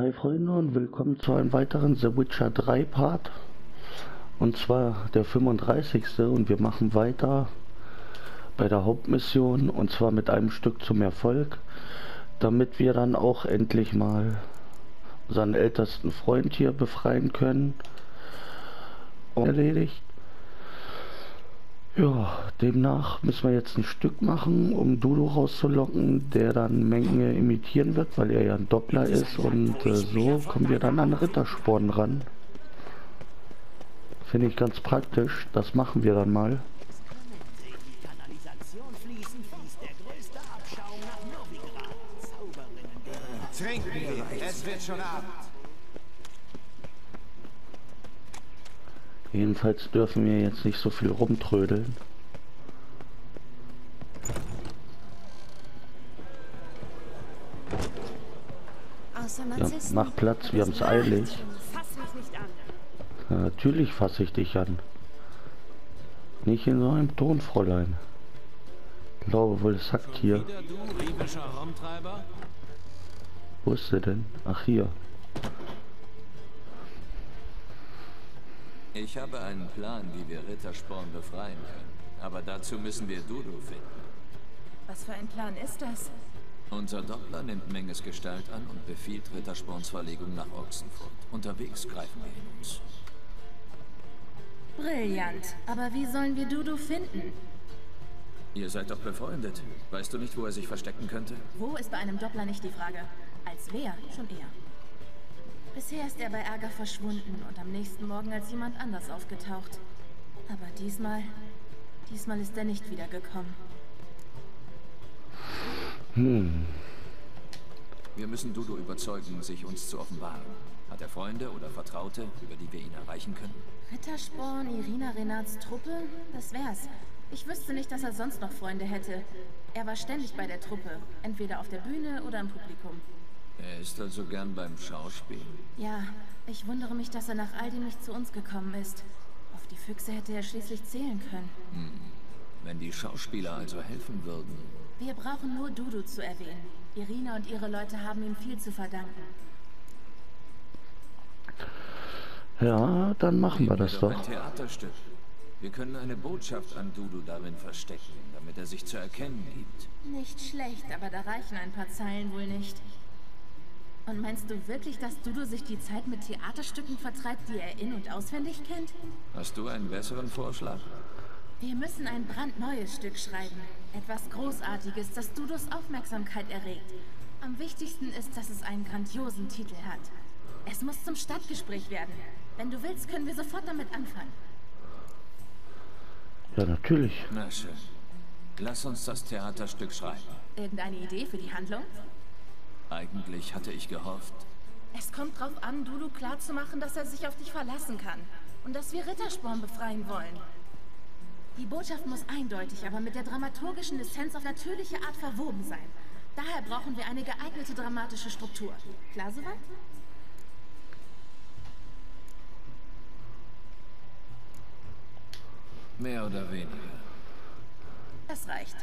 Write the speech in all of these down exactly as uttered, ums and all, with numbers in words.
Hi Freunde und willkommen zu einem weiteren The Witcher drei Part. Und zwar der fünfunddreißigste und wir machen weiter bei der Hauptmission und zwar mit einem Stück zum Erfolg, damit wir dann auch endlich mal unseren ältesten Freund hier befreien können. Und erledigt. Ja, demnach müssen wir jetzt ein Stück machen, um Dudu rauszulocken, der dann Menge imitieren wird, weil er ja ein Doppler ist, und äh, so kommen wir dann an Rittersporn ran. Finde ich ganz praktisch, das machen wir dann mal. Trink mir, es wird schon Abend. Jedenfalls dürfen wir jetzt nicht so viel rumtrödeln. Ja, mach Platz, wir haben es eilig. Ja, natürlich fasse ich dich an. Nicht in so einem Ton, Fräulein. Ich glaube wohl, es sackt hier. Wo ist sie denn? Ach, hier. Ich habe einen Plan, wie wir Rittersporn befreien können. Aber dazu müssen wir Dudu finden. Was für ein Plan ist das? Unser Doppler nimmt Menges Gestalt an und befiehlt Rittersporns Verlegung nach Ochsenfurt. Unterwegs greifen wir ihn uns. Brillant. Aber wie sollen wir Dudu finden? Ihr seid doch befreundet. Weißt du nicht, wo er sich verstecken könnte? Wo ist bei einem Doppler nicht die Frage. Als wer schon eher. Bisher ist er bei Ärger verschwunden und am nächsten Morgen als jemand anders aufgetaucht. Aber diesmal, diesmal ist er nicht wiedergekommen. Hm. Wir müssen Dudu überzeugen, sich uns zu offenbaren. Hat er Freunde oder Vertraute, über die wir ihn erreichen können? Rittersporn, Irina Renats Truppe? Das wär's. Ich wüsste nicht, dass er sonst noch Freunde hätte. Er war ständig bei der Truppe, entweder auf der Bühne oder im Publikum. Er ist also gern beim Schauspiel. Ja, ich wundere mich, dass er nach all dem nicht zu uns gekommen ist. Auf die Füchse hätte er schließlich zählen können. Hm. Wenn die Schauspieler also helfen würden. Wir brauchen nur Dudu zu erwähnen. Irina und ihre Leute haben ihm viel zu verdanken. Ja, dann machen wir das doch. Ein Theaterstück. Wir können eine Botschaft an Dudu darin verstecken, damit er sich zu erkennen gibt. Nicht schlecht, aber da reichen ein paar Zeilen wohl nicht. Und meinst du wirklich, dass Dudu sich die Zeit mit Theaterstücken vertreibt, die er in- und auswendig kennt? Hast du einen besseren Vorschlag? Wir müssen ein brandneues Stück schreiben. Etwas Großartiges, das Dudus Aufmerksamkeit erregt. Am wichtigsten ist, dass es einen grandiosen Titel hat. Es muss zum Stadtgespräch werden. Wenn du willst, können wir sofort damit anfangen. Ja, natürlich. Na schön. Lass uns das Theaterstück schreiben. Irgendeine Idee für die Handlung? Eigentlich hatte ich gehofft. Es kommt drauf an, Dudu klarzumachen, dass er sich auf dich verlassen kann. Und dass wir Rittersporn befreien wollen. Die Botschaft muss eindeutig, aber mit der dramaturgischen Essenz auf natürliche Art verwoben sein. Daher brauchen wir eine geeignete dramatische Struktur. Klar soweit? Mehr oder weniger. Das reicht.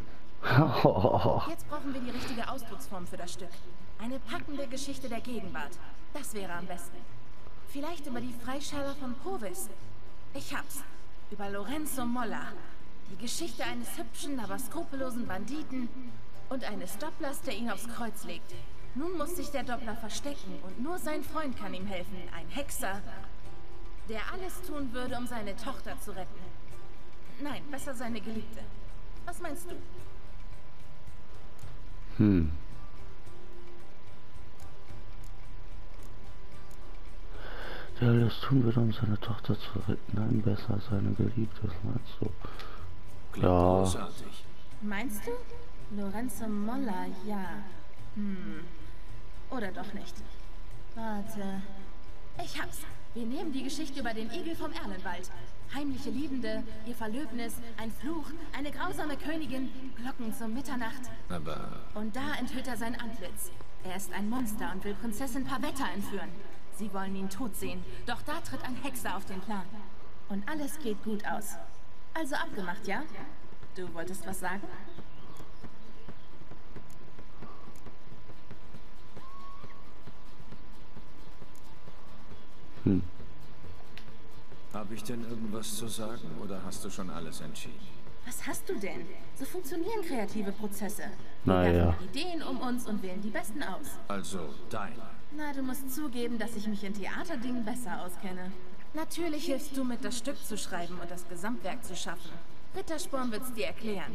Jetzt brauchen wir die richtige Ausdrucksform für das Stück. Eine packende Geschichte der Gegenwart. Das wäre am besten. Vielleicht über die Freischärler von Provis. Ich hab's. Über Lorenzo Molla. Die Geschichte eines hübschen, aber skrupellosen Banditen und eines Dopplers, der ihn aufs Kreuz legt. Nun muss sich der Doppler verstecken und nur sein Freund kann ihm helfen. Ein Hexer, der alles tun würde, um seine Tochter zu retten. Nein, besser seine Geliebte. Was meinst du? Hm. Der alles tun würde, um seine Tochter zu retten. Nein, besser seine Geliebte, was meinst du? Klingt Ja. großartig. Meinst du? Lorenzo Molla, ja. Hm. Oder doch nicht. Warte. Ich hab's. Wir nehmen die Geschichte über den Igel vom Erlenwald. Heimliche Liebende, ihr Verlöbnis, ein Fluch, eine grausame Königin, Glocken zur Mitternacht. Aber... Und da enthüllt er sein Antlitz. Er ist ein Monster und will Prinzessin Pavetta entführen. Sie wollen ihn tot sehen, doch da tritt ein Hexer auf den Plan. Und alles geht gut aus. Also abgemacht, ja? Du wolltest was sagen? Hm. Habe ich denn irgendwas zu sagen oder hast du schon alles entschieden? Was hast du denn? So funktionieren kreative Prozesse. Wir Naja. werfen Ideen um uns und wählen die besten aus. Also, deine. Na, du musst zugeben, dass ich mich in Theaterdingen besser auskenne. Natürlich hilfst du mit, das Stück zu schreiben und das Gesamtwerk zu schaffen. Rittersporn wird's dir erklären.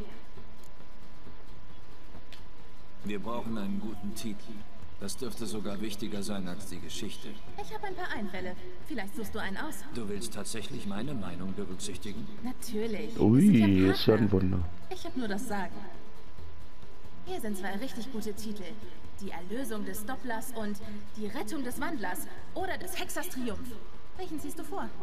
Wir brauchen einen guten Titel. Das dürfte sogar wichtiger sein als die Geschichte. Ich habe ein paar Einfälle. Vielleicht suchst du einen aus. Du willst tatsächlich meine Meinung berücksichtigen? Natürlich. Ui, Wir sind ja ist ja ein Partner. Wunder. Ich habe nur das Sagen. Hier sind zwei richtig gute Titel. Die Erlösung des Dopplers und Die Rettung des Wandlers oder des Hexers Triumph. Welchen ziehst du vor?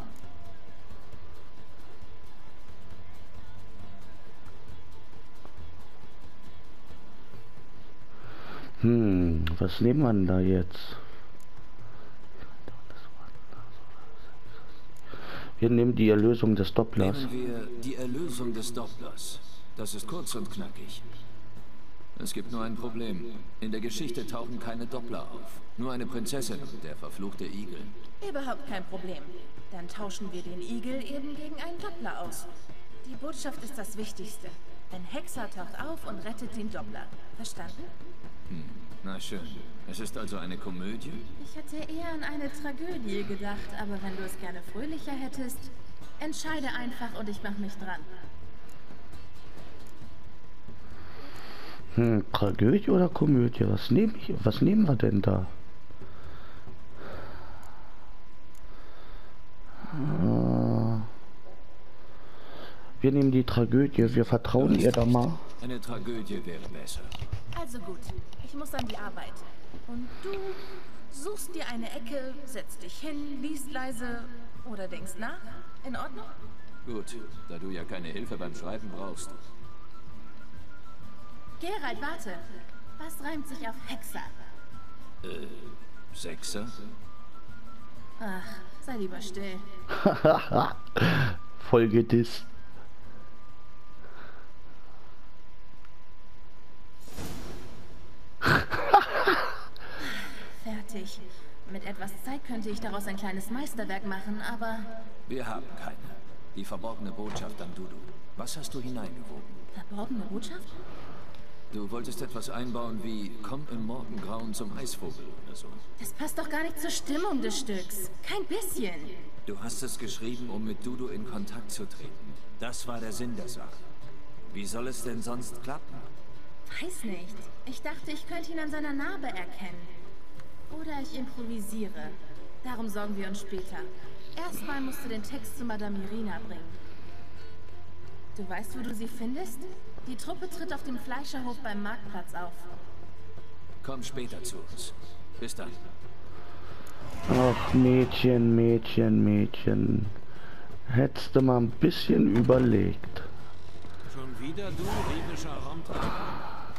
Hm, was nehmen wir denn da jetzt? Wir nehmen die Erlösung des Dopplers. Nehmen wir die Erlösung des Dopplers. Das ist kurz und knackig. Es gibt nur ein Problem. In der Geschichte tauchen keine Doppler auf. Nur eine Prinzessin und der verfluchte Igel. Überhaupt kein Problem. Dann tauschen wir den Igel eben gegen einen Doppler aus. Die Botschaft ist das Wichtigste. Ein Hexer taucht auf und rettet den Doppler. Verstanden? Hm, na schön. Es ist also eine Komödie? Ich hatte eher an eine Tragödie gedacht, aber wenn du es gerne fröhlicher hättest, entscheide einfach und ich mach mich dran. Hm, Tragödie oder Komödie? Was nehmen ich, was nehmen wir denn da? Äh, Wir nehmen die Tragödie. Wir vertrauen ihr da mal. Eine Tragödie wäre besser. Also gut, ich muss an die Arbeit. Und du suchst dir eine Ecke, setzt dich hin, liest leise oder denkst nach. In Ordnung? Gut, da du ja keine Hilfe beim Schreiben brauchst. Geralt, warte. Was reimt sich auf Hexer? Äh, Sechser? Ach, sei lieber still. Voll gedisst. Fertig. Mit etwas Zeit könnte ich daraus ein kleines Meisterwerk machen, aber... Wir haben keine. Die verborgene Botschaft an Dudu. Was hast du hineingewoben? Verborgene Botschaft? Du wolltest etwas einbauen wie komm im Morgengrauen zum Eisvogel oder so. Das passt doch gar nicht zur Stimmung des Stücks. Kein bisschen. Du hast es geschrieben, um mit Dudu in Kontakt zu treten. Das war der Sinn der Sache. Wie soll es denn sonst klappen? Weiß nicht. Ich dachte, ich könnte ihn an seiner Narbe erkennen. Oder ich improvisiere. Darum sorgen wir uns später. Erstmal musst du den Text zu Madame Irina bringen. Du weißt, wo du sie findest? Die Truppe tritt auf dem Fleischerhof beim Marktplatz auf. Komm später zu uns. Bis dann. Ach, Mädchen, Mädchen, Mädchen. Hättest du mal ein bisschen überlegt. Schon wieder du, riemischer Raumtreiber?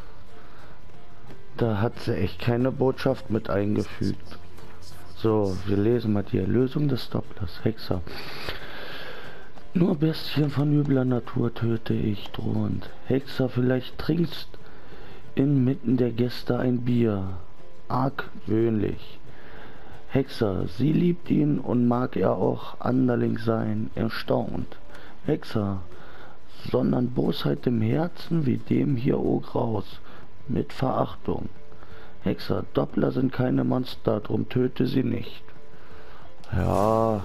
Da hat sie echt keine Botschaft mit eingefügt. So, wir lesen mal die Erlösung des Dopplers. Hexer. Nur Bestien von übler Natur töte ich drohend. Hexer, vielleicht trinkst inmitten der Gäste ein Bier. Argwöhnlich. Hexer, sie liebt ihn und mag er auch anderling sein, erstaunt. Hexer, sondern Bosheit im Herzen wie dem hier o Graus, mit Verachtung. Hexer, Doppler sind keine Monster, drum töte sie nicht. Ja,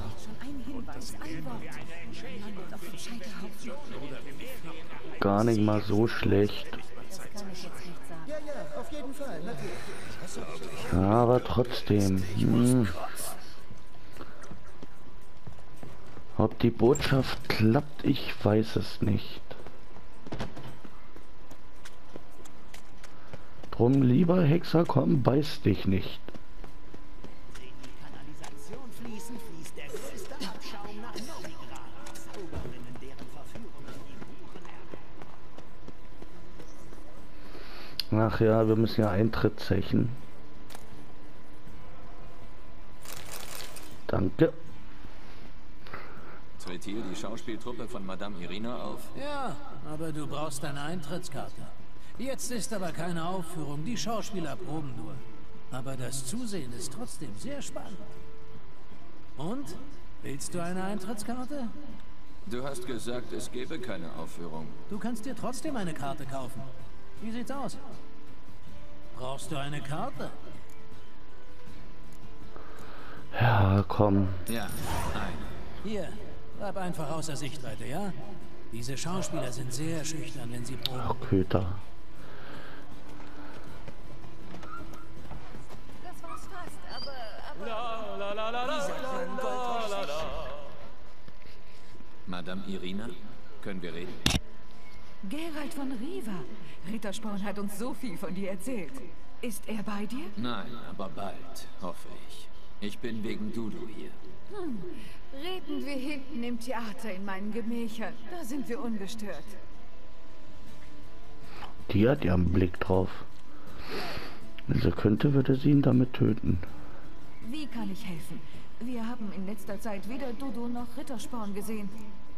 gar nicht mal so schlecht. Ja, ja, auf jeden Fall, natürlich. Ja, aber trotzdem. Hm. Ob die Botschaft klappt, ich weiß es nicht. Drum, lieber Hexer, komm, beiß dich nicht. In die Kanalisation fließen, fließt der größte Abschaum nach Novigrad. Zauberinnen, deren Verführungen die Huren erben. Ach ja, wir müssen ja Eintritt zechen. Danke. Tritt hier die Schauspieltruppe von Madame Irina auf? Ja, aber du brauchst eine Eintrittskarte. Jetzt ist aber keine Aufführung, die Schauspieler proben nur. Aber das Zusehen ist trotzdem sehr spannend. Und? Willst du eine Eintrittskarte? Du hast gesagt, es gäbe keine Aufführung. Du kannst dir trotzdem eine Karte kaufen. Wie sieht's aus? Brauchst du eine Karte? Ja, komm. Ja, eine. Hier, bleib einfach außer Sichtweite, ja? Diese Schauspieler sind sehr schüchtern, wenn sie proben. Ach, Köter. Das war's fast, aber... aber Madame Irina, können wir reden? Geralt von Riva. Rittersporn hat uns so viel von dir erzählt. Ist er bei dir? Nein, aber bald, hoffe ich. Ich bin wegen Dudu hier. Hm. Reden wir hinten im Theater in meinen Gemächern. Da sind wir ungestört. Die hat ja einen Blick drauf. Wenn sie könnte, würde sie ihn damit töten. Wie kann ich helfen? Wir haben in letzter Zeit weder Dudu noch Rittersporn gesehen.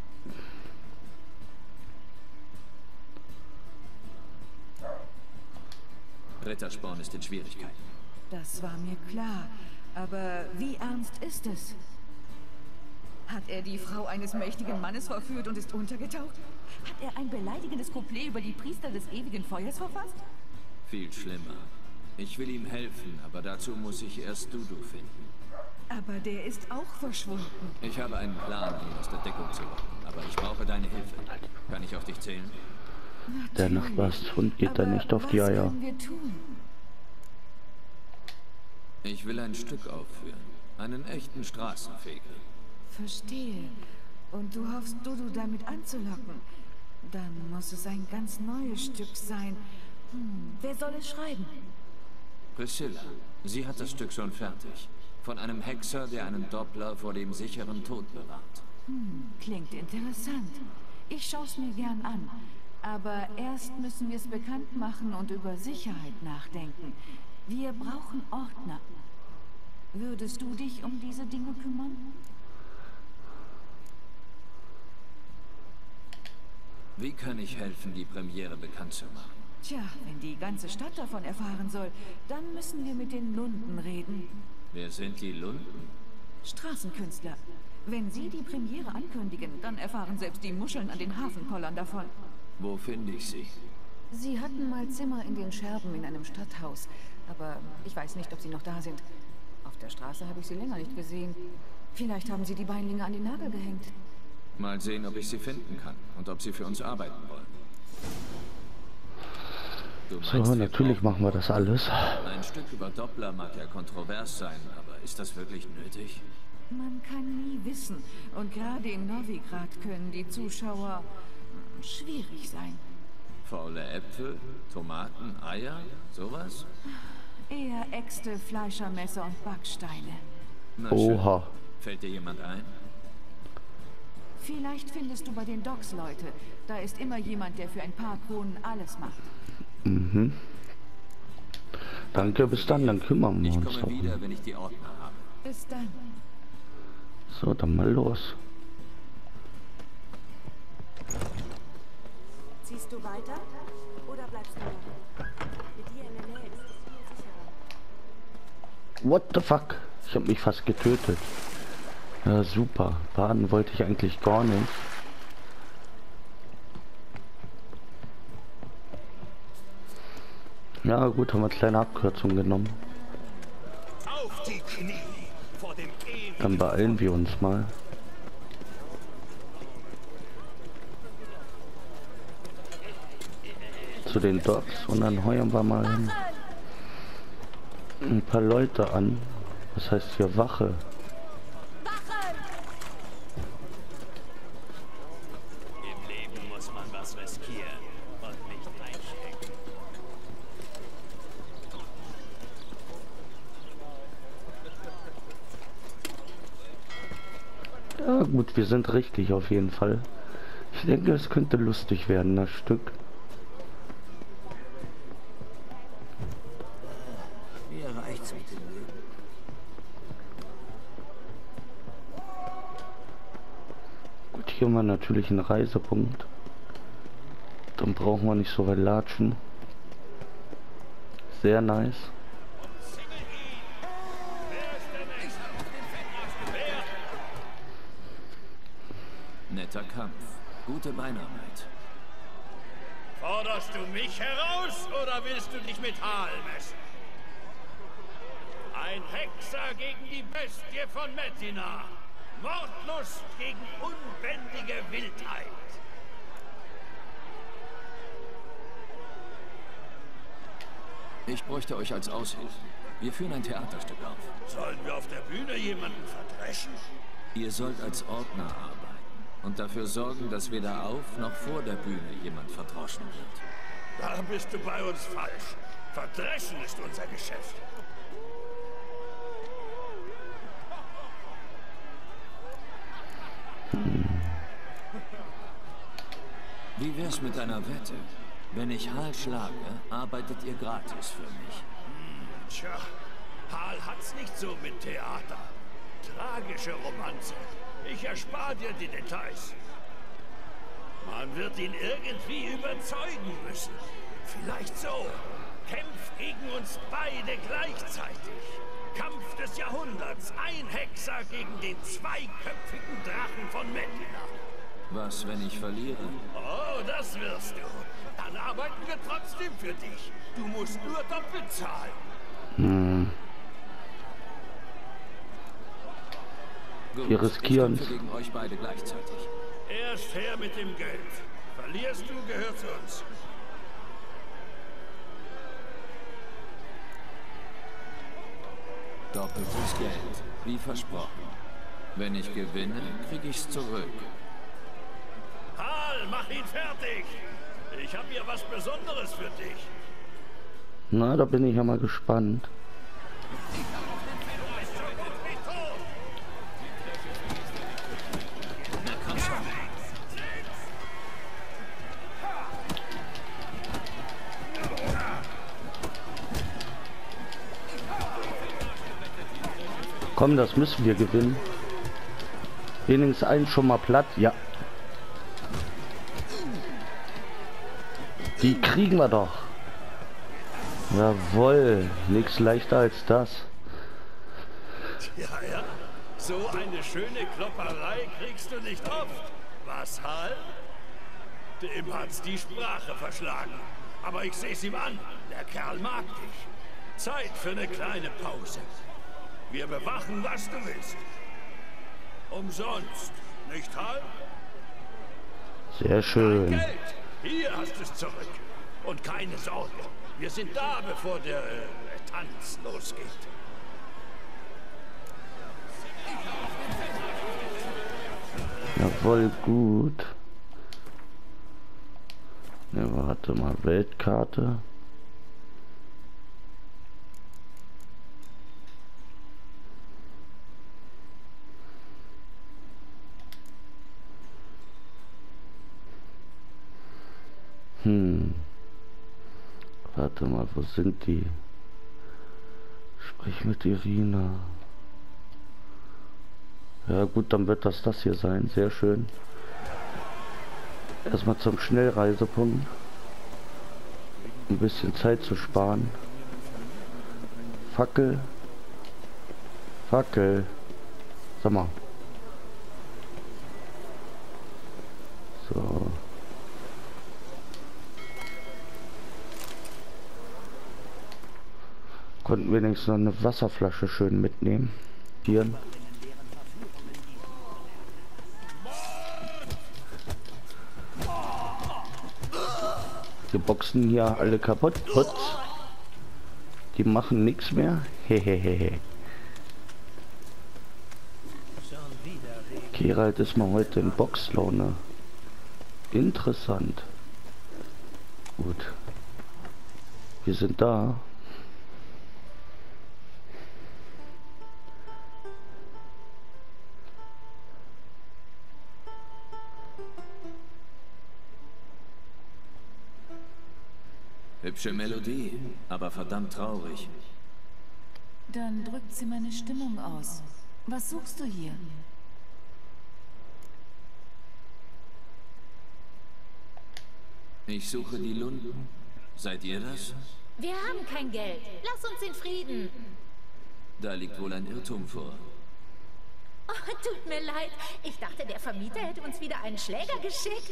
Rittersporn ist in Schwierigkeiten. Das war mir klar. Aber wie ernst ist es? Hat er die Frau eines mächtigen Mannes verführt und ist untergetaucht? Hat er ein beleidigendes Couplet über die Priester des ewigen Feuers verfasst? Viel schlimmer. Ich will ihm helfen, aber dazu muss ich erst Dudu finden. Aber der ist auch verschwunden. Ich habe einen Plan, ihn aus der Deckung zu locken, aber ich brauche deine Hilfe. Kann ich auf dich zählen? Natürlich. Der Nachbarshund geht da nicht auf die Eier. Was können wir tun? Ich will ein Stück aufführen. Einen echten Straßenfeger. Verstehe. Und du hoffst, Dudu damit anzulocken. Dann muss es ein ganz neues Stück sein. Hm, wer soll es schreiben? Priscilla. Sie hat das Stück schon fertig. Von einem Hexer, der einen Doppler vor dem sicheren Tod bewahrt. Hm, klingt interessant. Ich schaue es mir gern an. Aber erst müssen wir es bekannt machen und über Sicherheit nachdenken. Wir brauchen Ordner. Würdest du dich um diese Dinge kümmern? Wie kann ich helfen, die Premiere bekannt zu machen? Tja, wenn die ganze Stadt davon erfahren soll, dann müssen wir mit den Lunden reden. Wer sind die Lunden? Straßenkünstler. Wenn sie die Premiere ankündigen, dann erfahren selbst die Muscheln an den Hafenpollern davon. Wo finde ich sie? Sie hatten mal Zimmer in den Scherben in einem Stadthaus. Aber ich weiß nicht, ob sie noch da sind. Auf der Straße habe ich sie länger nicht gesehen. Vielleicht haben sie die Beinlinge an den Nagel gehängt. Mal sehen, ob ich sie finden kann und ob sie für uns arbeiten wollen. Du meinst, So, wir natürlich brauchen machen wir das alles. Ein Stück über Doppler mag ja kontrovers sein, aber ist das wirklich nötig? Man kann nie wissen. Und gerade in Novigrad können die Zuschauer hm, schwierig sein. Faule Äpfel, Tomaten, Eier, sowas? Eher Äxte, Fleischermesser und Backsteine. Na schön. Oha. Fällt dir jemand ein? Vielleicht findest du bei den Docks Leute. Da ist immer jemand, der für ein paar Kronen alles macht. Mhm. Danke, bis dann, dann kümmern wir Ich uns komme darum. wieder, wenn ich die Ordner habe. Bis dann. So, dann mal los. Ziehst du weiter oder bleibst du noch? Mit dir in der Nähe ist es viel sicherer. What the fuck? Ich habe mich fast getötet. Ja, super. Baden wollte ich eigentlich gar nicht. Ja gut, haben wir eine kleine Abkürzung genommen. Auf die Knie vor dem ewigen Dann beeilen wir uns mal. Zu den Docks und dann heuern wir mal ein paar Leute an. Was heißt hier Wache? Im Leben muss man was riskieren und nicht einstecken. Ja gut, wir sind richtig auf jeden Fall. Ich denke, es könnte lustig werden, das Stück. Mir reicht's mit dem Leben. Gut, hier haben wir natürlich einen Reisepunkt. Dann brauchen wir nicht so weit latschen. Sehr nice. Netter Kampf. Gute Beinarbeit. Forderst du mich heraus oder willst du dich mit Hal messen? Ein Hexer gegen die Bestie von Metina. Mordlust gegen unbändige Wildheit. Ich bräuchte euch als Aushilfe. Wir führen ein Theaterstück auf. Sollen wir auf der Bühne jemanden verdreschen? Ihr sollt als Ordner arbeiten und dafür sorgen, dass weder auf noch vor der Bühne jemand verdroschen wird. Da bist du bei uns falsch. Verdreschen ist unser Geschäft. Wie wär's mit einer Wette? Wenn ich Hal schlage, arbeitet ihr gratis für mich. Hm, tja, Hal hat's nicht so mit Theater. Tragische Romanze. Ich erspare dir die Details. Man wird ihn irgendwie überzeugen müssen. Vielleicht so. Kämpf gegen uns beide gleichzeitig. Kampf des Jahrhunderts. Ein Hexer gegen den zweiköpfigen Drachen von Metina. Was, wenn ich verliere? Oh, das wirst du. Dann arbeiten wir trotzdem für dich. Du musst nur doppelt zahlen. Hm. Gut, Wir riskieren ich kämpfe gegen euch beide gleichzeitig. Erst her mit dem Geld. Verlierst du, gehört zu uns. Doppeltes Geld, wie versprochen. Wenn ich gewinne, krieg ich's zurück. Hal, mach ihn fertig! Ich habe hier was Besonderes für dich. Na, da bin ich ja mal gespannt. Na komm schon. Komm, das müssen wir gewinnen. Wenigstens einen schon mal platt. Ja. Die kriegen wir doch. Jawohl. Nichts leichter als das. Ja, ja. So eine schöne Klopperei kriegst du nicht oft. Was, Hal? Dem hat's die Sprache verschlagen. Aber ich seh's ihm an. Der Kerl mag dich. Zeit für eine kleine Pause. Wir bewachen, was du willst. Umsonst, nicht Hal? Sehr schön. Geld! Hier hast du es zurück. Und keine Sorge, wir sind da, bevor der äh, Tanz losgeht. Jawohl, gut. Ne, warte mal, Weltkarte. Hm. Warte mal, wo sind die? Sprich mit Irina. Ja gut, dann wird das das hier sein. Sehr schön. Erstmal zum Schnellreisepunkt. Ein bisschen Zeit zu sparen. Fackel. Fackel. Sag mal. So. Konnten wir wenigstens noch eine Wasserflasche schön mitnehmen. Hier. Die Boxen hier alle kaputt. Putz. Die machen nichts mehr. Hehehe. Geralt ist mal heute in Boxlaune. Interessant. Gut. Wir sind da. Hübsche Melodie, aber verdammt traurig. Dann drückt sie meine Stimmung aus. Was suchst du hier? Ich suche die Lunden. Seid ihr das? Wir haben kein Geld. Lass uns in Frieden. Da liegt wohl ein Irrtum vor. Oh, tut mir leid. Ich dachte, der Vermieter hätte uns wieder einen Schläger geschickt.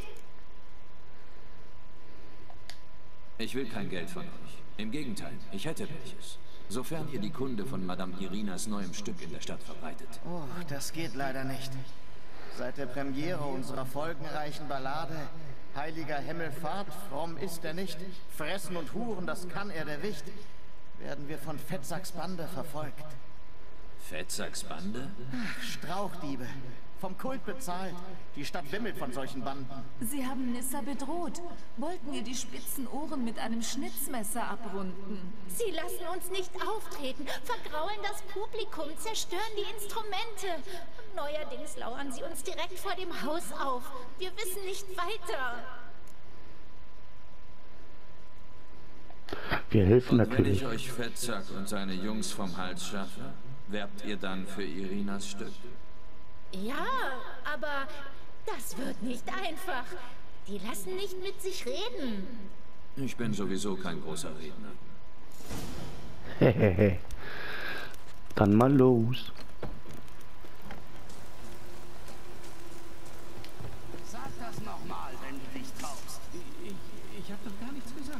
Ich will kein Geld von euch. Im Gegenteil, ich hätte welches. Sofern ihr die Kunde von Madame Irinas neuem Stück in der Stadt verbreitet. Oh, das geht leider nicht. Seit der Premiere unserer folgenreichen Ballade Heiliger Himmelfahrt, fromm ist er nicht, fressen und huren, das kann er der Wicht, werden wir von Fettsacks Bande verfolgt. Fettsacks Bande? Ach, Strauchdiebe. Vom Kult bezahlt. Die Stadt wimmelt von solchen Banden. Sie haben Nissa bedroht. Wollten ihr die spitzen Ohren mit einem Schnitzmesser abrunden. Sie lassen uns nicht auftreten, vergraulen das Publikum, zerstören die Instrumente. Und neuerdings lauern sie uns direkt vor dem Haus auf. Wir wissen nicht weiter. Wir helfen Und wenn natürlich. ich euch Fettsack und seine Jungs vom Hals schaffe, werbt ihr dann für Irinas Stück? Ja, aber das wird nicht einfach. Die lassen nicht mit sich reden. Ich bin sowieso kein großer Redner. Hehehe. Dann mal los. Sag das nochmal, wenn du dich traust. Ich, ich habe doch gar nichts gesagt.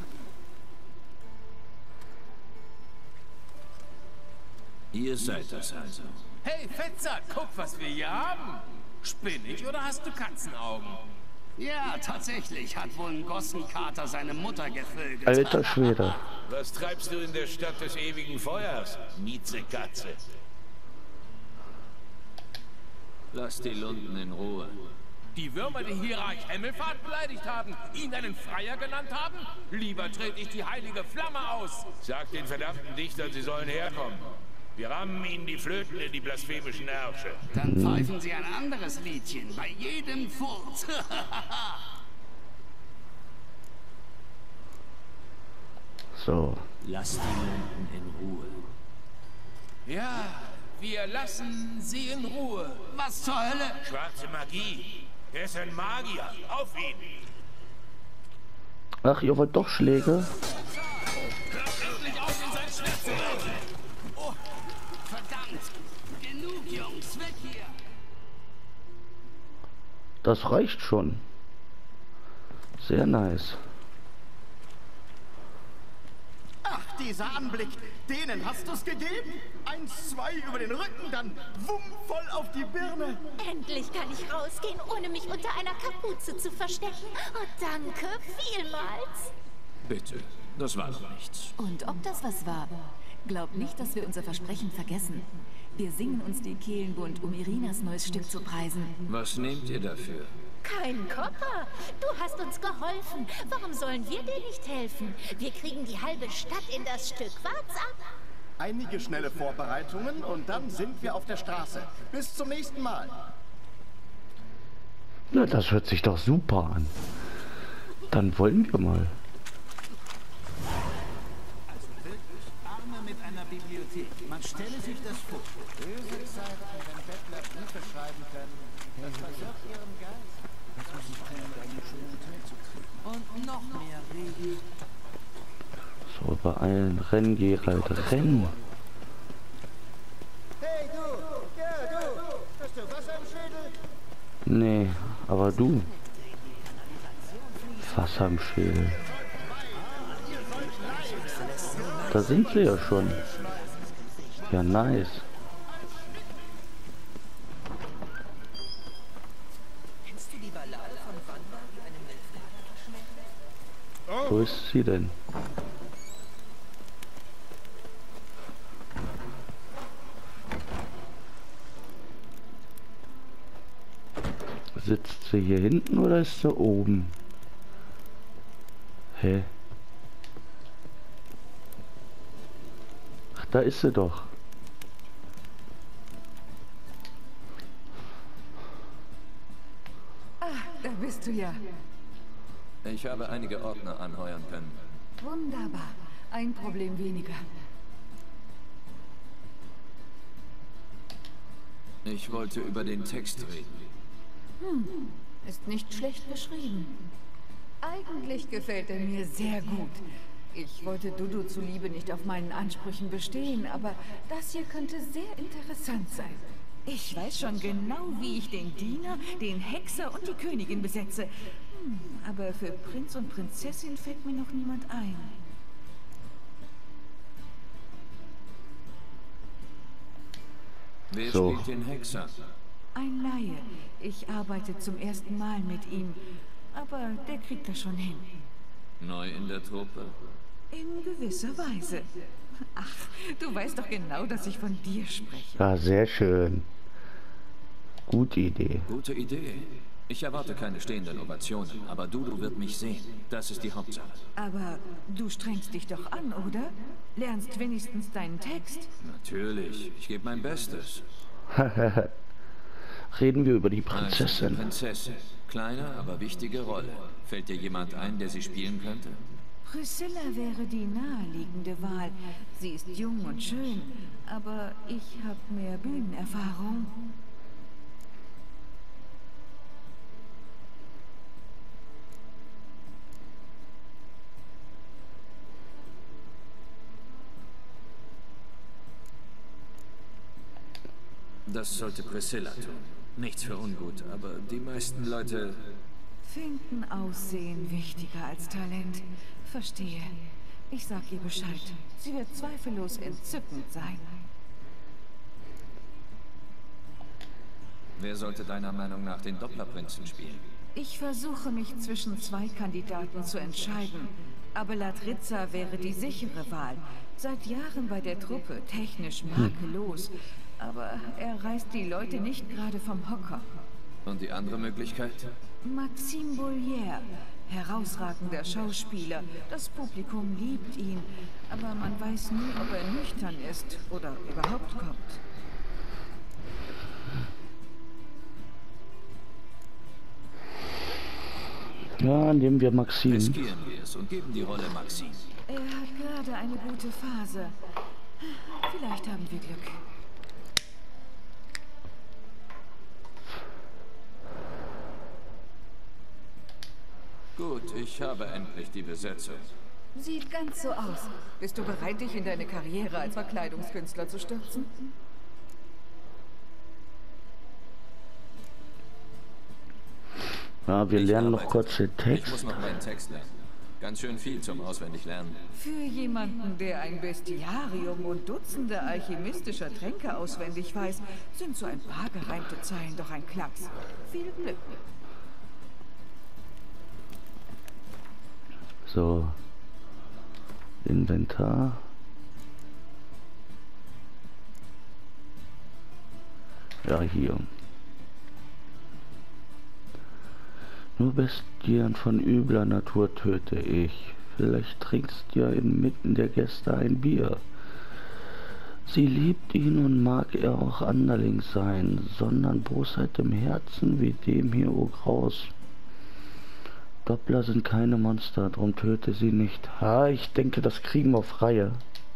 Ihr seid das also. Hey, Fettsack, guck, was wir hier haben. Spinnig oder hast du Katzenaugen? Ja, tatsächlich hat wohl ein Gossenkater seine Mutter gevögelt. Alter Schwede. Was treibst du in der Stadt des ewigen Feuers, Miezekatze? Lasst die Lunden in Ruhe. Die Würmer, die Hierarch Himmelfahrt beleidigt haben, ihn einen Freier genannt haben? Lieber trete ich die heilige Flamme aus. Sag den verdammten Dichtern, sie sollen herkommen. Wir rammen ihnen die Flöten in die blasphemischen Ärsche. Dann pfeifen sie ein anderes Liedchen bei jedem Furz. So. Lasst die Lunden in Ruhe. Ja, wir lassen sie in Ruhe. Was zur Hölle? Schwarze Magie. Er ist ein Magier. Auf ihn. Ach, ihr wollt doch Schläge? Endlich auf in sein Schwert zu werfen. Oh, verdammt. Genug, Jungs. Weg hier. Das reicht schon. Sehr nice. Ach, dieser Anblick. Denen hast du's gegeben? Eins, zwei über den Rücken, dann wumm voll auf die Birne. Endlich kann ich rausgehen, ohne mich unter einer Kapuze zu verstecken. Oh, danke vielmals. Bitte, das war doch nichts. Und ob das was war? Glaubt nicht, dass wir unser Versprechen vergessen. Wir singen uns die Kehlen bunt, um Irinas neues Stück zu preisen. Was nehmt ihr dafür? Kein Kopper. Du hast uns geholfen. Warum sollen wir dir nicht helfen? Wir kriegen die halbe Stadt in das Stück. Wart's ab. Einige schnelle Vorbereitungen und dann sind wir auf der Straße. Bis zum nächsten Mal. Na, das hört sich doch super an. Dann wollen wir mal. Also wirklich Arme mit einer Bibliothek. Man stelle sich das vor. Böse Zeiten, wenn Bettler Briefe schreiben können. Das versorgt ihren Geist. Das muss ich tun, um eine schöne Tür zu kriegen. Und noch mehr Regen. So, beeilen. Renn, Gerald, renn. Hey du! Ja, du! Hast du Wasser im Schädel? Nee, aber du. Wasser im Schädel. Da sind sie ja schon. Ja, nice. Kennst du die Ballade von Wanda, die einem Melfrager verschmäht? Wo ist sie denn? Sitzt sie hier hinten oder ist sie oben? Hä? Ach, da ist sie doch. Ah, da bist du ja. Ich habe einige Ordner anheuern können. Wunderbar. Ein Problem weniger. Ich wollte über den Text reden. Hm, ist nicht schlecht beschrieben. Eigentlich gefällt er mir sehr gut. Ich wollte Dudu zuliebe nicht auf meinen Ansprüchen bestehen, aber das hier könnte sehr interessant sein. Ich weiß schon genau, wie ich den Diener, den Hexer und die Königin besetze. Hm, aber für Prinz und Prinzessin fällt mir noch niemand ein. Wer So. spielt den Hexer? Ein Laie. Ich arbeite zum ersten Mal mit ihm. Aber der kriegt das schon hin. Neu in der Truppe? In gewisser Weise. Ach, du weißt doch genau, dass ich von dir spreche. Ja, sehr schön. Gute Idee. Gute Idee. Ich erwarte keine stehenden Ovationen, aber Dudu wird mich sehen. Das ist die Hauptsache. Aber du strengst dich doch an, oder? Lernst wenigstens deinen Text. Natürlich. Ich gebe mein Bestes. Reden wir über die Also, die Prinzessin. Prinzessin. Kleine, aber wichtige Rolle. Fällt dir jemand ein, der sie spielen könnte? Priscilla wäre die naheliegende Wahl. Sie ist jung und schön, aber ich habe mehr Bühnenerfahrung. Das sollte Priscilla tun. Nichts für ungut, aber die meisten Leute... Finden Aussehen wichtiger als Talent. Verstehe. Ich sag ihr Bescheid. Sie wird zweifellos entzückend sein. Wer sollte deiner Meinung nach den Dopplerprinzen spielen? Ich versuche mich zwischen zwei Kandidaten zu entscheiden. Aber Latrizza wäre die sichere Wahl. Seit Jahren bei der Truppe, technisch makellos. Aber er reißt die Leute nicht gerade vom Hocker. Und die andere Möglichkeit? Maxime Bollier, herausragender Schauspieler. Das Publikum liebt ihn. Aber man weiß nie, ob er nüchtern ist oder überhaupt kommt. Ja, nehmen wir Maxim. Riskieren wir es und geben die Rolle Maxim. Er hat gerade eine gute Phase. Vielleicht haben wir Glück. Gut, ich habe endlich die Besetzung. Sieht ganz so aus. Bist du bereit, dich in deine Karriere als Verkleidungskünstler zu stürzen? Ja, wir Ich lernen noch arbeite. kurz den Ich Text. muss noch meinen Text lernen. Ganz schön viel zum Auswendiglernen. Für jemanden, der ein Bestiarium und Dutzende alchemistischer Tränke auswendig weiß, sind so ein paar gereimte Zeilen doch ein Klacks. Viel Glück. So. Inventar. Ja, hier. Nur Bestien von übler Natur töte ich. Vielleicht trinkst ja inmitten der Gäste ein Bier. Sie liebt ihn und mag er auch anderling sein, sondern Bosheit im Herzen wie dem hier, o Graus. Doppler sind keine Monster, drum töte sie nicht. Ha, ich denke, das kriegen wir auf Reihe.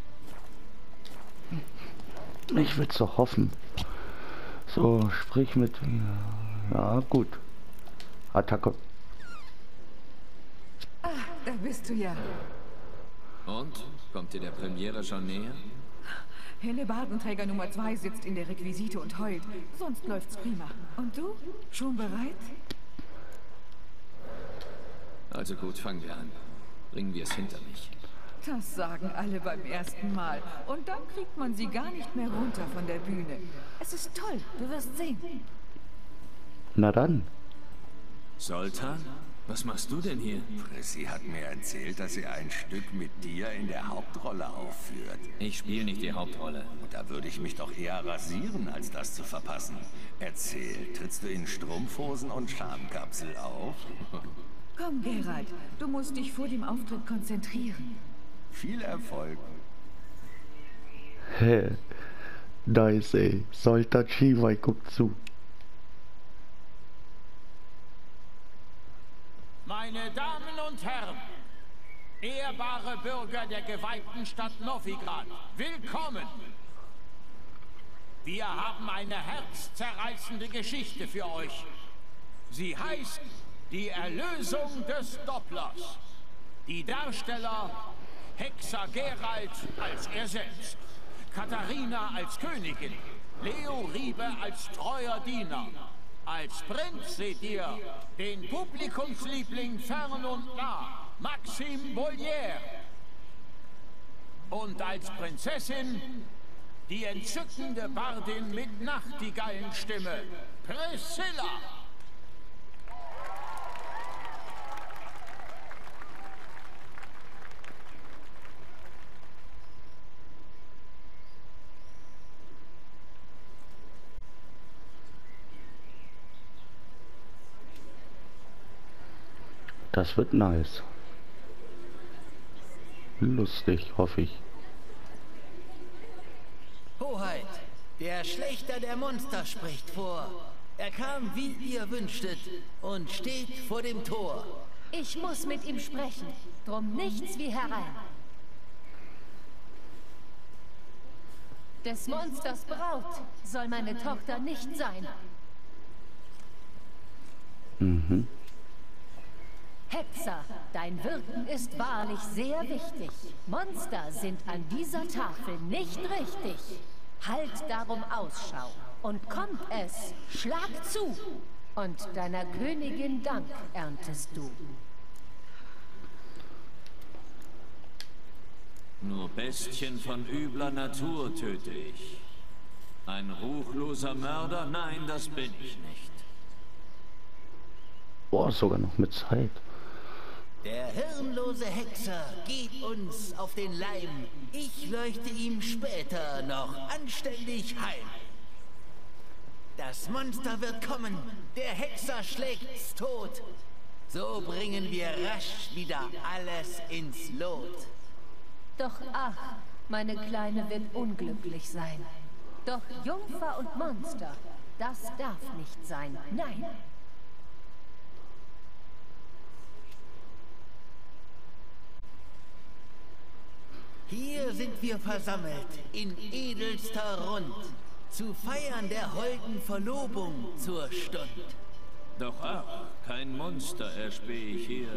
Ich will's doch hoffen. So, sprich mit... Ja, gut. Attacke. Ah, da bist du ja. Und? Kommt dir der Premiere schon näher? Hellebardenträger Nummer zwei sitzt in der Requisite und heult. Sonst läuft's prima. Und du? Schon bereit? Also gut, fangen wir an. Bringen wir es hinter mich. Das sagen alle beim ersten Mal. Und dann kriegt man sie gar nicht mehr runter von der Bühne. Es ist toll, du wirst sehen. Na dann. Sultan? Was machst du denn hier? Sie hat mir erzählt, dass sie ein Stück mit dir in der Hauptrolle aufführt. Ich spiele nicht die Hauptrolle. Und da würde ich mich doch eher rasieren, als das zu verpassen. Erzähl, trittst du in Strumpfhosen und Schamkapsel auf? Komm, Geralt, du musst dich vor dem Auftritt konzentrieren. Viel Erfolg. Hä. Nice, ey. Sultan Chiwai guckt zu. Meine Damen und Herren, ehrbare Bürger der geweihten Stadt Novigrad, willkommen! Wir haben eine herzzerreißende Geschichte für euch. Sie heißt Die Erlösung des Dopplers. Die Darsteller Hexer Geralt als er selbst, Katharina als Königin, Leo Riebe als treuer Diener. Als Prinz seht ihr den Publikumsliebling fern und nah, Maxime Bollier. Und als Prinzessin die entzückende Bardin mit Nachtigallenstimme, Priscilla. Das wird nice. Lustig, hoffe ich. Hoheit, der Schlächter der Monster spricht vor. Er kam, wie ihr wünschtet, und steht vor dem Tor. Ich muss mit ihm sprechen, drum nichts wie herein. Des Monsters Braut soll meine Tochter nicht sein. Mhm. Hexer, dein Wirken ist wahrlich sehr wichtig. Monster sind an dieser Tafel nicht richtig. Halt darum Ausschau. Und kommt es, schlag zu. Und deiner Königin Dank erntest du. Nur Bestien von übler Natur töte ich. Ein ruchloser Mörder? Nein, das bin ich nicht. Boah, sogar noch mit Zeit. Der hirnlose Hexer geht uns auf den Leim. Ich leuchte ihm später noch anständig heim. Das Monster wird kommen, der Hexer schlägt's tot. So bringen wir rasch wieder alles ins Lot. Doch ach, meine Kleine wird unglücklich sein. Doch Jungfer und Monster, das darf nicht sein, nein. Hier sind wir versammelt, in edelster Rund, zu feiern der holden Verlobung zur Stund. Doch ach, kein Monster erspähe ich hier.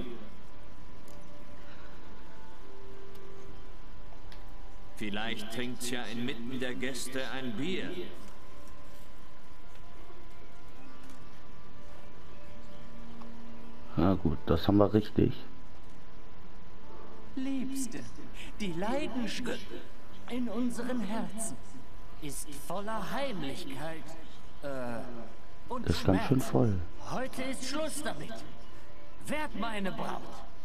Vielleicht trinkt's ja inmitten der Gäste ein Bier. Na gut, das haben wir richtig. Liebste, die Leidenschaft in unseren Herzen ist voller Heimlichkeit äh, und Das ist ganz schön Schmerz. voll. Heute ist Schluss damit. Werd meine Braut.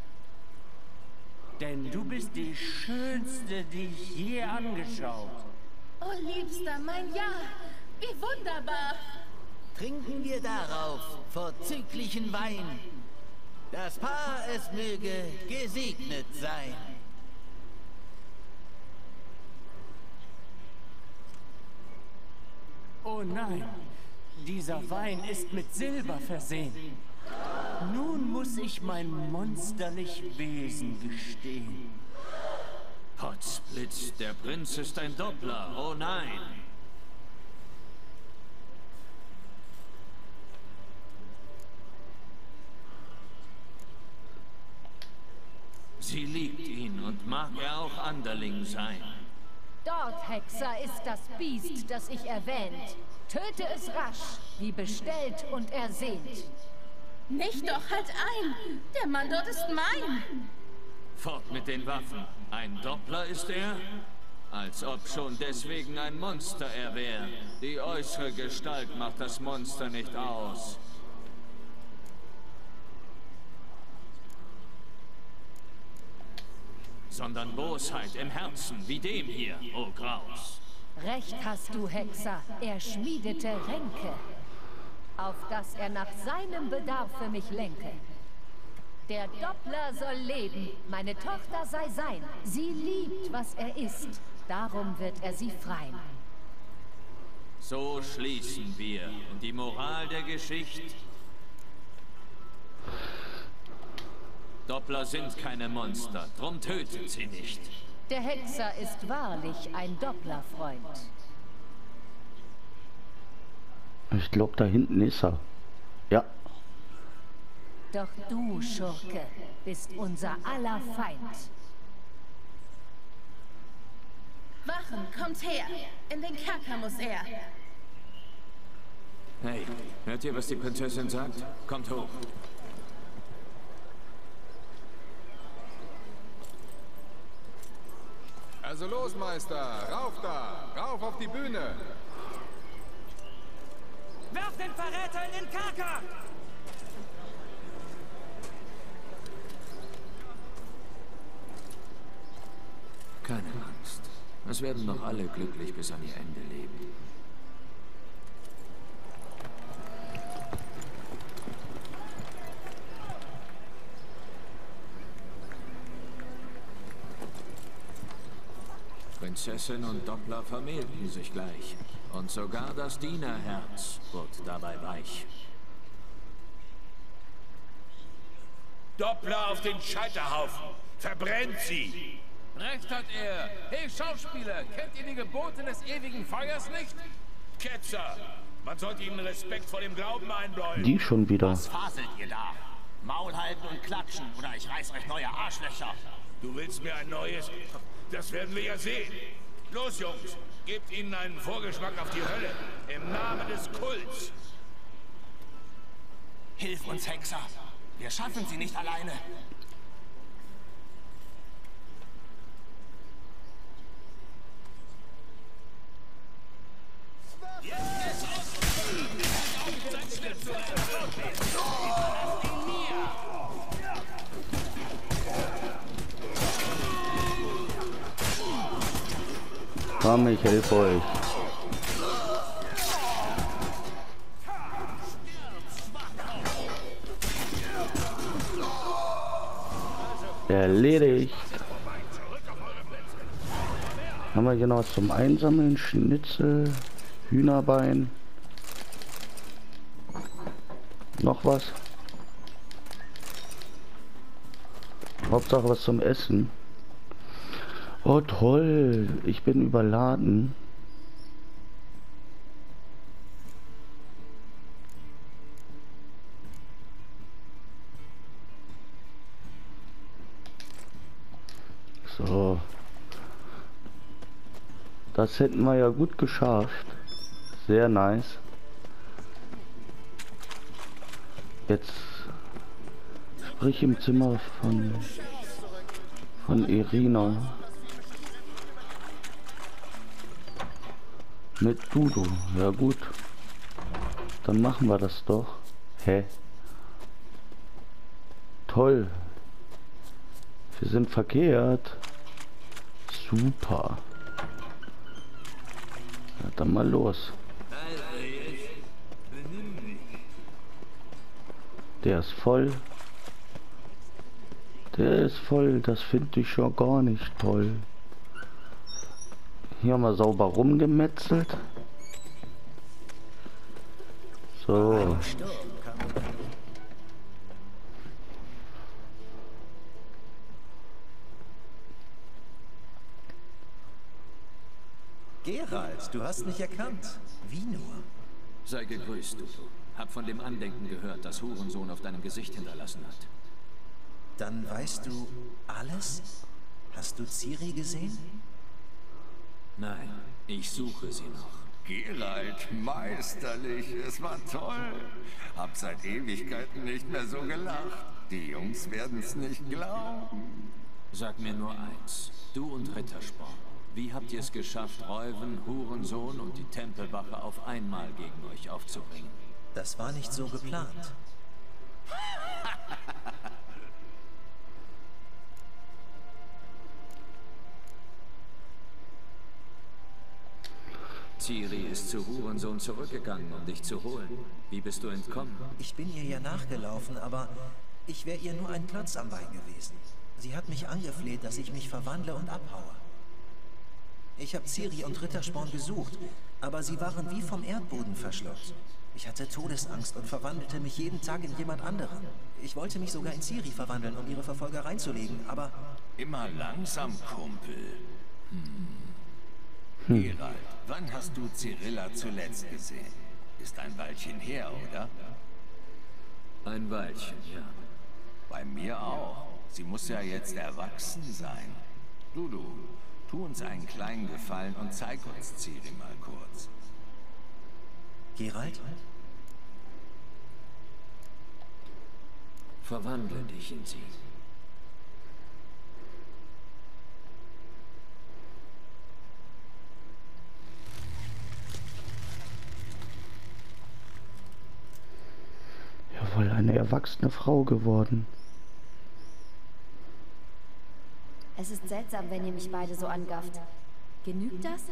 Denn du bist die schönste, die ich je angeschaut. Oh, Liebster, mein Ja, wie wunderbar. Trinken wir darauf vorzüglichen Wein. Das Paar, es möge gesegnet sein. Oh nein, dieser Wein ist mit Silber versehen. Nun muss ich mein monsterlich Wesen gestehen. Potzblitz, der Prinz ist ein Doppler, oh nein. Sie liebt ihn und mag er auch Anderling sein. Dort, Hexer, ist das Biest, das ich erwähnt. Töte es rasch, wie bestellt und ersehnt. Nicht doch, halt ein! Der Mann dort ist mein! Fort mit den Waffen. Ein Doppler ist er? Als ob schon deswegen ein Monster er wäre. Die äußere Gestalt macht das Monster nicht aus. Sondern Bosheit im Herzen, wie dem hier, o Graus. Recht hast du, Hexer, er schmiedete Ränke, auf dass er nach seinem Bedarfe mich lenke. Der Doppler soll leben, meine Tochter sei sein. Sie liebt, was er ist, darum wird er sie freien. So schließen wir. Und die Moral der Geschichte? Doppler sind keine Monster, drum tötet sie nicht. Der Hexer ist wahrlich ein Dopplerfreund. Ich glaube, da hinten ist er. Ja. Doch du, Schurke, bist unser aller Feind. Wachen, kommt her! In den Kerker muss er! Hey, hört ihr, was die Prinzessin sagt? Kommt hoch. Also los, Meister. Rauf da. Rauf auf die Bühne. Werft den Verräter in den Kerker! Keine Angst. Es werden noch alle glücklich bis an ihr Ende leben. Prinzessin und Doppler vermählten sich gleich. Und sogar das Dienerherz wurde dabei weich. Doppler auf den Scheiterhaufen! Verbrennt sie! Recht hat er. Hey Schauspieler, kennt ihr die Gebote des ewigen Feuers nicht? Ketzer! Man sollte ihnen Respekt vor dem Glauben einbläuen. Die schon wieder. Was faselt ihr da? Maul halten und klatschen, oder ich reiß euch neue Arschlöcher. Du willst mir ein neues? Das werden wir ja sehen. Los, Jungs, gebt ihnen einen Vorgeschmack auf die Hölle. Im Namen des Kults. Hilf uns, Hexer. Wir schaffen sie nicht alleine. Komm, ich helfe euch. Erledigt. Haben wir hier noch zum Einsammeln? Schnitzel, Hühnerbein. Noch was? Hauptsache was zum Essen. Oh toll, ich bin überladen. So. Das hätten wir ja gut geschafft. Sehr nice. Jetzt sprich im Zimmer von von Irina mit Dudu. Ja gut, dann machen wir das doch. Hä? Toll. Wir sind verkehrt. Super. Ja, dann mal los. Der ist voll. Der ist voll. Das finde ich schon gar nicht toll. Hier haben wir sauber rumgemetzelt. So. Geralt, du hast mich erkannt. Wie nur? Sei gegrüßt, Dudu. Hab von dem Andenken gehört, das Hurensohn auf deinem Gesicht hinterlassen hat. Dann weißt du alles? Hast du Ciri gesehen? Nein, ich suche sie noch. Geralt, meisterlich, es war toll. Hab seit Ewigkeiten nicht mehr so gelacht. Die Jungs werden's nicht glauben. Sag mir nur eins, du und Rittersporn. Wie habt ihr es geschafft, Reuven, Hurensohn und die Tempelwache auf einmal gegen euch aufzubringen? Das war nicht so geplant. Ciri ist zu Hurensohn zurückgegangen, um dich zu holen. Wie bist du entkommen? Ich bin ihr ja nachgelaufen, aber ich wäre ihr nur ein Klotz am Bein gewesen. Sie hat mich angefleht, dass ich mich verwandle und abhaue. Ich habe Ciri und Rittersporn gesucht, aber sie waren wie vom Erdboden verschluckt. Ich hatte Todesangst und verwandelte mich jeden Tag in jemand anderen. Ich wollte mich sogar in Ciri verwandeln, um ihre Verfolger reinzulegen, aber... Immer langsam, Kumpel. Hm. Hm. Geralt, wann hast du Cirilla zuletzt gesehen? Ist ein Weilchen her, oder? Ein Weilchen, ja. Bei mir auch. Sie muss ja jetzt erwachsen sein. Dudu, tu uns einen kleinen Gefallen und zeig uns Ciri mal kurz. Geralt, Verwandle dich in sie. Jawohl, eine erwachsene Frau geworden. Es ist seltsam, wenn ihr mich beide so angafft. Genügt das?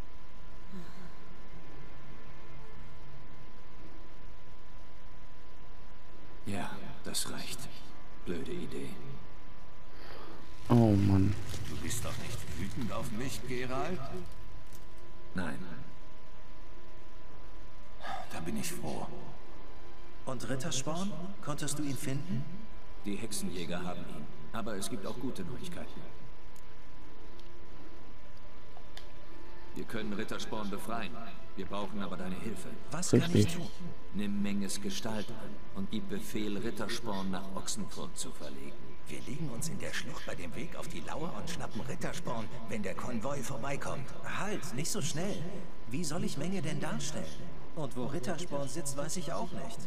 Ja, das reicht. Blöde Idee. Oh Mann. Du bist doch nicht wütend auf mich, Geralt? Nein. Da bin ich froh. Und Rittersporn? Konntest du ihn finden? Die Hexenjäger haben ihn. Aber es gibt auch gute Neuigkeiten. Wir können Rittersporn befreien. Wir brauchen aber deine Hilfe. Was kann ich tun? Nimm Menges Gestalt an und gib Befehl, Rittersporn nach Ochsenfurt zu verlegen. Wir liegen uns in der Schlucht bei dem Weg auf die Lauer und schnappen Rittersporn, wenn der Konvoi vorbeikommt. Halt, nicht so schnell. Wie soll ich Menge denn darstellen? Und wo Rittersporn sitzt, weiß ich auch nicht.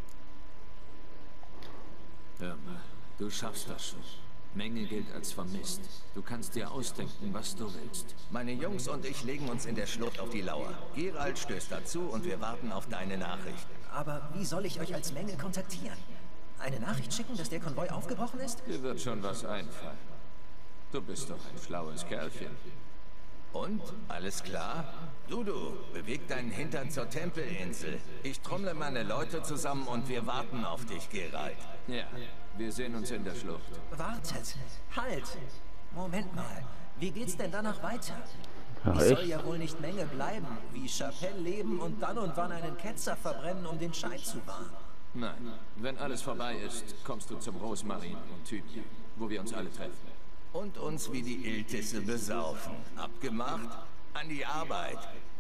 Hör mal, du schaffst das schon. Menge gilt als vermisst. Du kannst dir ausdenken, was du willst. Meine Jungs und ich legen uns in der Schlucht auf die Lauer. Geralt stößt dazu und wir warten auf deine Nachricht. Aber wie soll ich euch als Menge kontaktieren? Eine Nachricht schicken, dass der Konvoi aufgebrochen ist? Dir wird schon was einfallen. Du bist doch ein schlaues Kerlchen. Und? Alles klar? Dudu, beweg deinen Hintern zur Tempelinsel. Ich trommle meine Leute zusammen und wir warten auf dich, Geralt. Ja, wir sehen uns in der Schlucht. Wartet! Halt! Moment mal. Wie geht's denn danach weiter? Ja, ich soll echt? ja wohl nicht Menge bleiben, wie Chapelle leben und dann und wann einen Ketzer verbrennen, um den Schein zu wahren. Nein, wenn alles vorbei ist, kommst du zum Rosmarin in Thymian, wo wir uns alle treffen. Und uns wie die Iltisse besaufen. Abgemacht? An die Arbeit.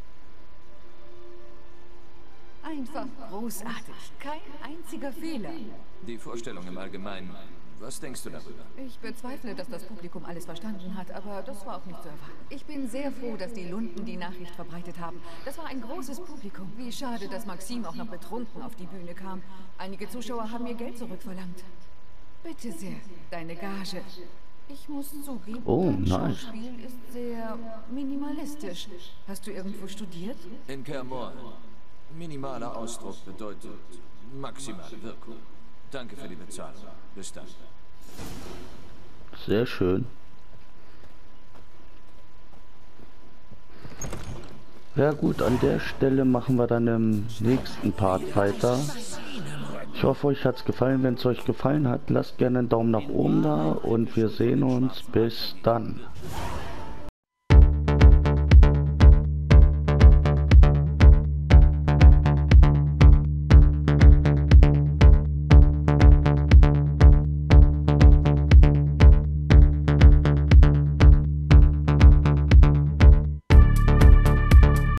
Einfach großartig. Kein einziger Fehler. Die Vorstellung im Allgemeinen. Was denkst du darüber? Ich bezweifle, dass das Publikum alles verstanden hat, aber das war auch nicht zu erwarten. Ich bin sehr froh, dass die Lunden die Nachricht verbreitet haben. Das war ein großes Publikum. Wie schade, dass Maxim auch noch betrunken auf die Bühne kam. Einige Zuschauer haben mir Geld zurückverlangt. Bitte sehr, deine Gage. Ich muss zugeben, Oh, dein nice. Schauspiel ist sehr minimalistisch. Hast du irgendwo studiert? In Kermor. Minimaler Ausdruck bedeutet maximale Wirkung. Danke für die Bezahlung. Bis dann. Sehr schön. Ja gut, an der Stelle machen wir dann im nächsten Part weiter. Ich hoffe, euch hat es gefallen. Wenn es euch gefallen hat, lasst gerne einen Daumen nach oben da und wir sehen uns. Bis dann.